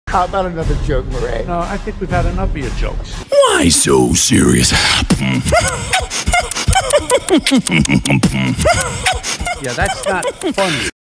How about another joke, Murray? No, I think we've had enough of your jokes. Why so serious? Yeah, that's not funny.